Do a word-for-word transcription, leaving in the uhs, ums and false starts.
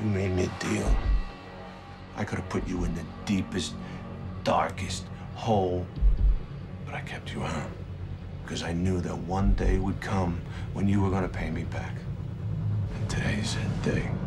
You made me a deal. I could have put you in the deepest, darkest hole, but I kept you out. Because I knew that one day would come when you were going to pay me back. And today's that day.